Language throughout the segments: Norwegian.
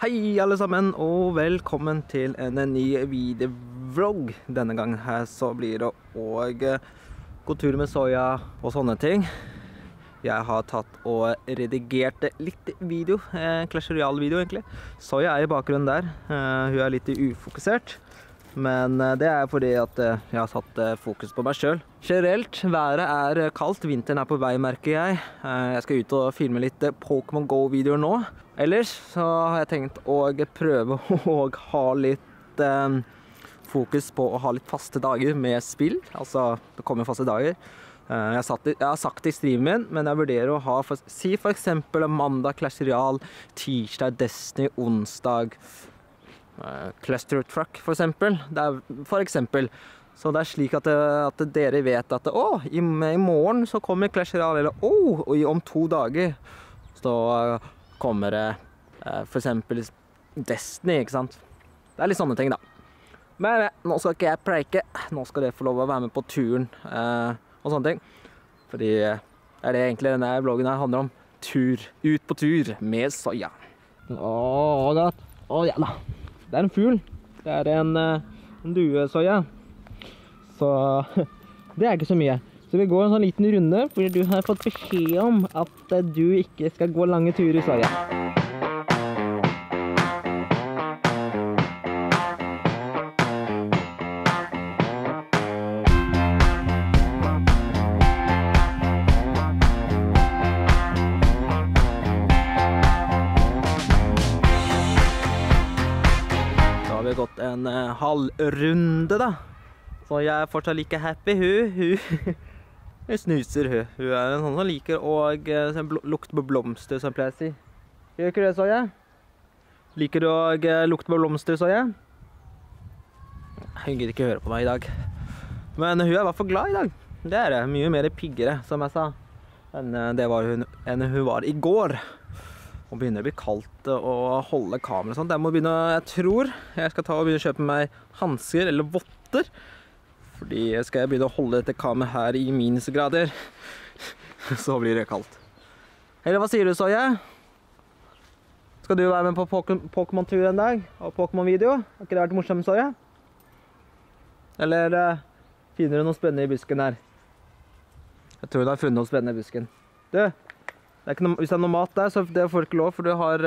Hei alle sammen, og velkommen til en ny videovlogg. Denne gangen her så blir det å gå tur med Soya og sånne ting. Jeg har tatt og redigert litt video, Clash Royale video egentlig. Soya er i bakgrunnen der, hun er litt ufokusert. Men det er fordi at jeg har satt fokus på meg selv. Generelt, været er kaldt, vinteren er på vei, merker jeg. Jeg skal ut og filme litt Pokémon Go-videoer nå. Ellers så har jeg tenkt å prøve å ha litt fokus på å ha litt faste dager med spill. Altså, det kommer faste dager. Jeg har sagt det i streamen min, men jeg vurderer å ha, si for eksempel mandag Clash Royale, tirsdag Destiny, onsdag Cluster Truck for eksempel. Så det er slik at dere vet at i morgen så kommer Clash Royale, eller og om 2 dager så kommer det for eksempel Destiny, ikke sant? Det er litt sånne ting da. Men nå skal ikke jeg preike, nå skal dere få lov å være med på turen og sånne ting. Fordi det er det egentlig denne vloggen her handler om. Tur, ut på tur med Soya. Godt. Ja da. Det er en fugl. Det er en due, Soya. Så det er ikke så mye. Så vi går en sånn liten runde, fordi du har fått beskjed om at du ikke skal gå lange turer, Soya. Så har vi gått en halv runde da. Så jeg er fortsatt like happy, hun snuser, hun er en sånn som liker å lukte på blomster, som jeg pleier å si. Gjør ikke det, Soya? Liker du å lukte på blomster, Soya? Hun gidder ikke høre på meg i dag. Men hun er i hvert fall glad i dag. Det er det, mye mer piggere, som jeg sa, enn hun var i går. Og begynner å bli kaldt å holde kamera og sånt. Jeg tror jeg skal ta og begynne å kjøpe meg hansker eller votter. Fordi skal jeg begynne å holde dette kameraet her i minusgrader, så blir det kaldt. Eller hva sier du, Soya? Skal du være med på Pokémon-tur en dag? Og Pokémon-video? Har ikke det vært morsomt, Soya? Eller finner du noe spennende i busken her? Jeg tror du har funnet noe spennende i busken. Du, hvis det er noe mat der, så det får du ikke lov, for du har...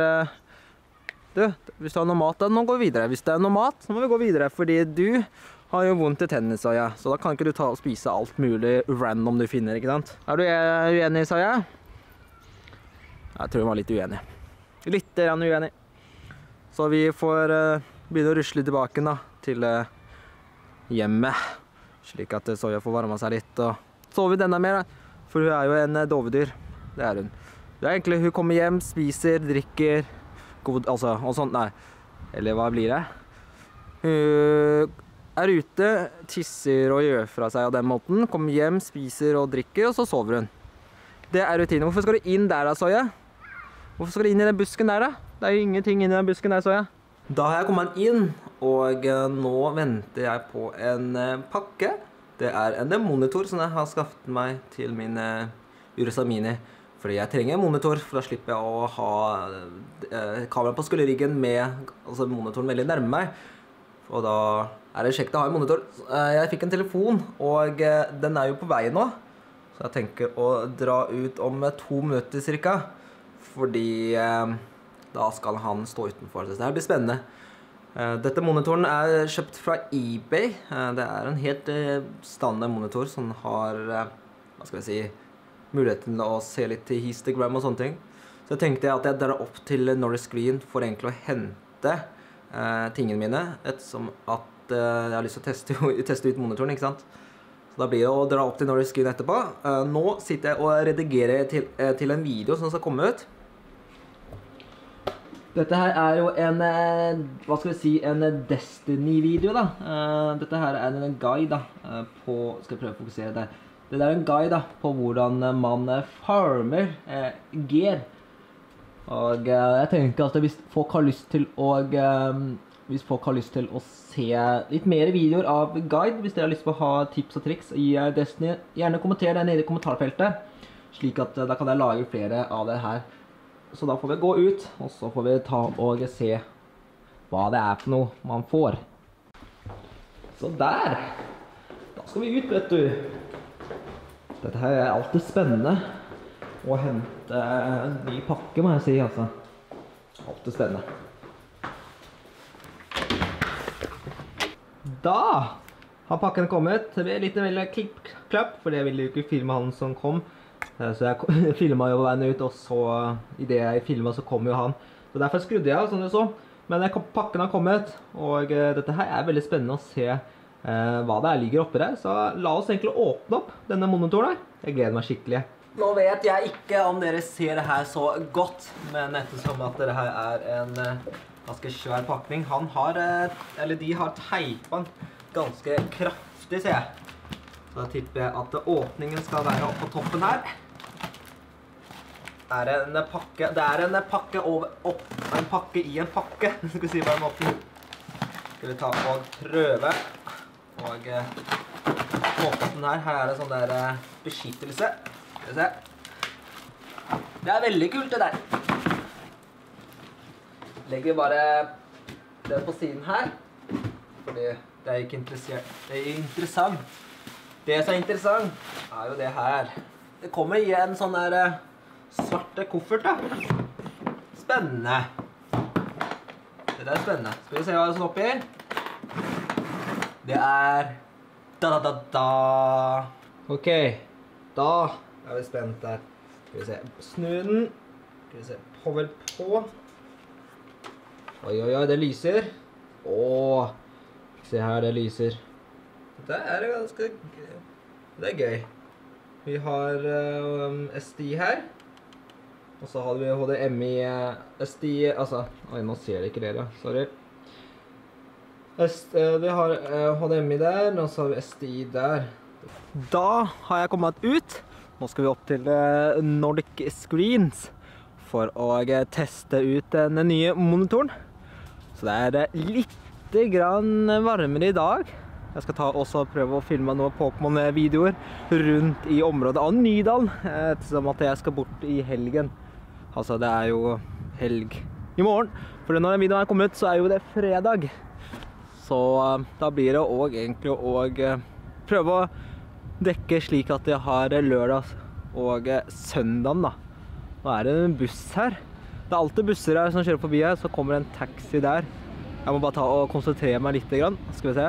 hvis du har noe mat der, nå går vi videre. Hvis det er noe mat, så må vi gå videre, fordi du har jo vondt i tennene, Soya. Så da kan ikke du ta og spise alt mulig random du finner, ikke sant? Er du uenig, Soya? Jeg tror hun var litt uenig. Litt uenig. Så vi får begynne å rusle tilbake da, til hjemmet. Slik at Soya får varme seg litt og sove enda mer, da. For hun er jo en dovedyr. Det er hun. Det er egentlig, hun kommer hjem, spiser, drikker, og sånt, nei. Eller hva blir det? Hun er ute, tisser og gjør fra seg av den måten, kommer hjem, spiser og drikker, og så sover hun. Det er rutinen. Hvorfor skal du inn der da, Soya? Hvorfor skal du inn i den busken der da? Det er jo ingenting inn i den busken der, Soya. Da har jeg kommet inn, og nå venter jeg på en pakke. Det er en monitor som jeg har skaffet meg til min Ursa Mini. Fordi jeg trenger en monitor, for da slipper jeg å ha kameraet på skulderryggen med monitoren veldig nærme meg. Og da er det kjekt å ha en monitor. Jeg fikk en telefon, og den er jo på vei nå. Så jeg tenker å dra ut om 2 minutter cirka. Fordi da skal han stå utenfor. Så det blir spennende. Dette monitoren er kjøpt fra eBay. Det er en helt standard monitor som har, hva skal jeg si, muligheten til å se litt til Instagram og sånne ting. Så jeg tenkte at jeg drar opp til Norris Green for egentlig å hente tingene mine, ettersom at jeg har lyst til å teste ut monitoren, ikke sant? Så da blir det å dra opp til Norris Green etterpå. Nå sitter jeg og redigerer til en video som skal komme ut. Dette her er jo en, hva skal vi si, en Destiny-video da. Dette her er en guide da, skal jeg prøve å fokusere der. Det er en guide da, på hvordan man farmer gear. Og jeg tenker at hvis folk har lyst til å se litt mer videoer av guide, hvis dere har lyst til å ha tips og triks i Destiny, gjerne kommenter det nede i kommentarfeltet, slik at da kan jeg lage flere av det her. Så da får vi gå ut, og så får vi ta og se hva det er for noe man får. Så der! Da skal vi ut, vet du. Dette her er alltid spennende å hente en ny pakke, må jeg si, altså. Alltid spennende. Da har pakken kommet. Det ble litt veldig klipp-klapp, for jeg ville jo ikke filme han som kom. Så jeg filmet jo veien ut, og så i det jeg filmet så kom jo han. Så derfor skrudde jeg, som du så. Men pakken har kommet, og dette her er veldig spennende å se hva det ligger oppi der. Så la oss egentlig åpne opp denne monitoren her. Jeg gleder meg skikkelig. Nå vet jeg ikke om dere ser det her så godt, men ettersom at det her er en ganske svær pakning. De har teipet den ganske kraftig, ser jeg. Så da tipper jeg at åpningen skal være oppe på toppen her. Det er en pakke en pakke i en pakke, skal vi si på den måten. Skal vi ta og prøve, og håpe at den her er det sånn der beskyttelse. Skal vi se. Det er veldig kult det der. Legger bare det på siden her, fordi det er ikke interessant. Det er interessant. Det som er interessant er jo det her. Det kommer i en sånn der svarte koffert da. Spennende. Det er spennende. Skal vi se hva det står oppi? Det er da-da-da-da. Ok, da er vi spent der. Skal vi se, snu den. Skal vi se, power på. Oi, oi, oi, det lyser. Åh, se her, det lyser. Det er ganske... Det er gøy. Vi har SD her. Og så har vi HDMI, SD, altså... Oi, nå ser det ikke dere, sorry. Vi har HDMI der, og så har vi SDI der. Da har jeg kommet ut. Nå skal vi opp til Nordic Screens for å teste ut den nye monitoren. Så det er litt grann varmere i dag. Jeg skal også prøve å filme noen Pokémon-videoer rundt i området av Nydalen, ettersom at jeg skal bort i helgen. Altså, det er jo helg i morgen. For når den videoen er kommet, så er jo det fredag. Så da blir det også egentlig å prøve å dekke slik at jeg har lørdag og søndagen da. Nå er det en buss her. Det er alltid busser her som kjører forbi her, så kommer en taxi der. Jeg må bare ta og konsentrere meg litt grann. Skal vi se.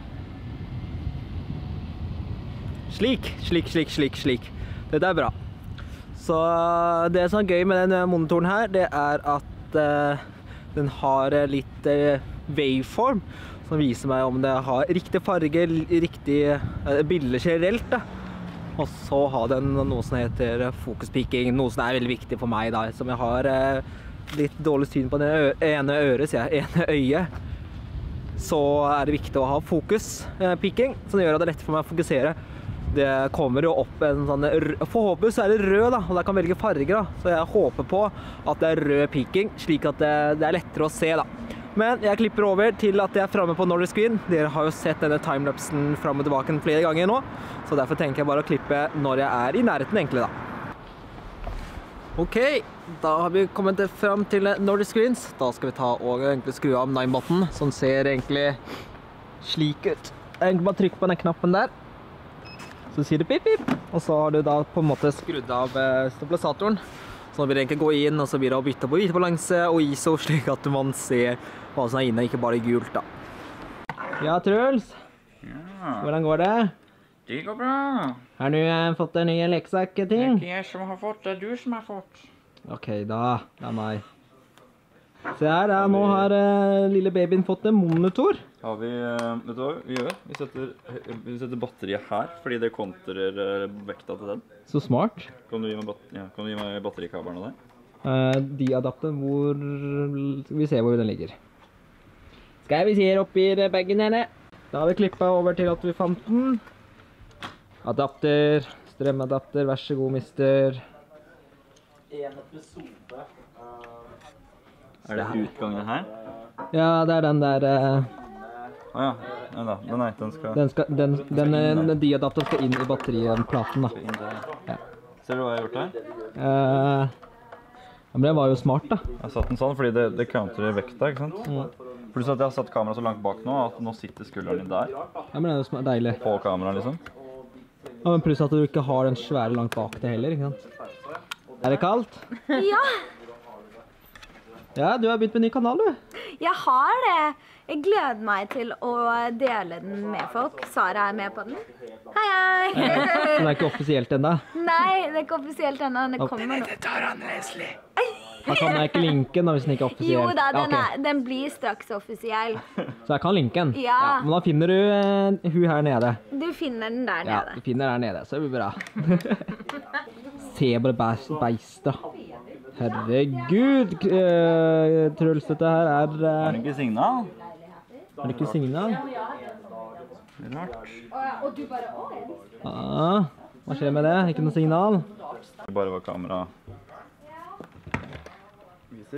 Slik. Dette er bra. Så det som er gøy med den monitoren her, det er at den har litt waveform, som viser meg om det har riktig farge, riktig bilder generelt da. Og så har den noe som heter fokuspicking, noe som er veldig viktig for meg da, som jeg har litt dårlig syn på det ene øret, sier jeg, ene øyet. Så er det viktig å ha fokuspicking, som gjør at det er lett for meg å fokusere. Det kommer jo opp en sånn, forhåpentligvis er det rød da, og jeg kan velge farger da. Så jeg håper på at det er rød picking, slik at det er lettere å se da. Men jeg klipper over til at jeg er fremme på Nordic Screen. Dere har jo sett denne timelapsen frem og tilbake flere ganger nå, så derfor tenker jeg bare å klippe når jeg er i nærheten egentlig da. Ok, da har vi kommet frem til Nordic Screens. Da skal vi ta og egentlig skru av Nineboten, som ser egentlig slik ut. Jeg egentlig bare trykker på den knappen der. Så sier det pip, pip. Og så har du da på en måte skrudd av stabilisatoren. Så nå vil det egentlig gå inn, og så blir det å bytte på hvitebalanse og ISO, slik at man ser hva som er inne, ikke bare gult da. Ja, Truls. Ja. Hvordan går det? Det går bra. Har du fått en ny leksak-ting? Det er ikke jeg som har fått, det er du som har fått. Ok, da. Det er meg. Se her, da. Nå har lille babyen fått en monitor. Har vi, vet du hva vi gjør? Vi setter batteriet her, fordi det kontrer vekta til den. Så smart. Kan du gi meg batterikablene der? De adapteren hvor... Skal vi se hvor den ligger. Skal vi se oppi bagen henne. Da har vi klippet over til at vi fant den. Adapter, strømadapter, vær så god, mister. En episode. Er det utgangen her? Ja, det er den der... Åja, nei, den skal... De-adapteren skal inn i batteriplaten da. Ja. Ser du hva jeg har gjort her? Ja, men det var jo smart da. Jeg har satt den sånn fordi det counterer vekta, ikke sant? Pluss at jeg har satt kameraet så langt bak nå, at nå sitter skulderen din der. Ja, men det er jo deilig. På kameraet, liksom. Ja, men pluss at du ikke har den svære langt bak det heller, ikke sant? Er det kaldt? Ja, Ja, du har begynt med en ny kanal, du. jeg har det. Jeg gleder meg til å dele den med folk. Sara er med på den. Hei, hei! Den er ikke offisielt ennå. Nei, det er ikke offisielt ennå. Det kommer nå. Da kan jeg ikke linke den hvis den ikke er offisiell. Jo da, Ja, ok. den blir straks offisiell. Så jeg kan linke den? Ja. Men da finner du hun her nede. Du finner den der Ja, nede. du finner der nede, så det blir bra. Se på det beistet. Herregud, Truls, dette her Er det ikke signal? Er det ikke signal? Rart. Hva skjer med det? Ikke noe signal? Det bare var kamera. Viser.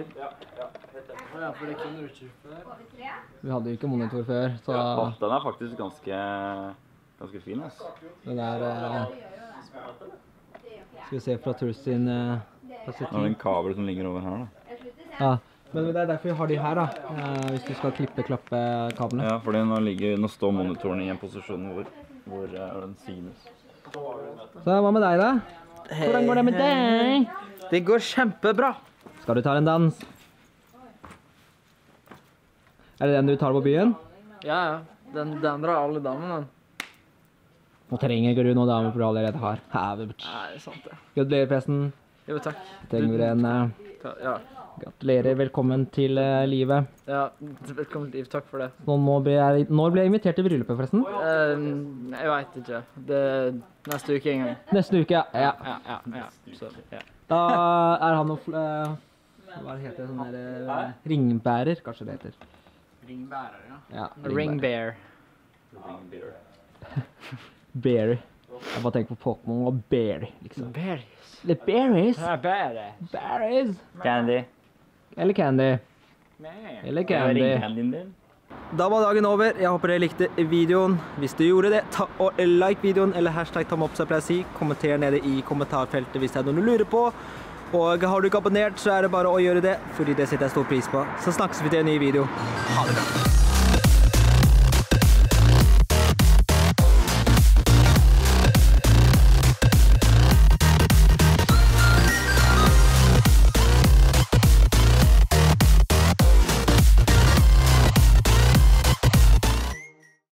Vi hadde jo ikke monitor før, så Den er faktisk ganske fin, altså. den er... Skal vi se fra Truls sin Nå er det en kabel som ligger over her, da. Ja, men det er derfor vi har de her da, hvis du skal klappe kablene. Ja, fordi nå står monitoren i en posisjon hvor den synes. Så hva med deg da? Hvordan går det med deg? Det går kjempebra. Skal du ta en dans? Er det den du tar på byen? Ja, ja. Den drar alle damene. Nå trenger ikke du noen damer for du allerede har. Nei, det er sant det. Gratulerer forresten. Jo, takk. Trenger vi en Ja, gratulerer, velkommen til livet. ja, velkommen til liv. Takk for det. Når ble jeg invitert til bryllupet forresten? Jeg vet ikke. Det er neste uke en gang. Neste uke, ja. Ja. Så, ja. Da er han noe, hva heter det, sånn der, ringbærer, kanskje det heter. Ringbærer, ja. Ja, Ring bear. Berry. Jeg bare tenker på Pokémon og Berry, liksom. Berries. The berries. Ja, bære. Berries. Candy. Eller candy. Eller candy. Candyen din. Da var dagen over. Jeg håper dere likte videoen. Hvis du gjorde det, ta og like videoen, eller hashtag ta meg opp, så jeg pleier å si. Kommenter nede i kommentarfeltet hvis det er noe du lurer på. Og har du ikke abonnert, så er det bare å gjøre det, fordi det setter jeg stor pris på. Så snakkes vi til en ny video. Ha det bra.